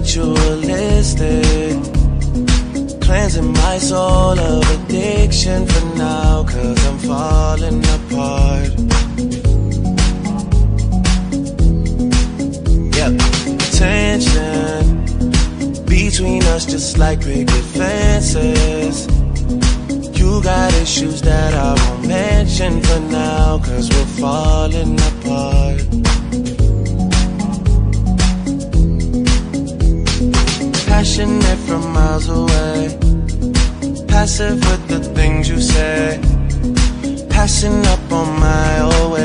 ritualistic, cleansing my soul of addiction for now, 'cause I'm falling apart. Yep, tension between us just like picket fences. You got issues that I won't mention for now, 'cause we're falling apart. Passionate from miles away, passive with the things you say, passing up on my old